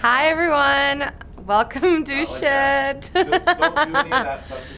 Hi everyone, welcome to Not like that. Shit. Just don't do any of that stuff.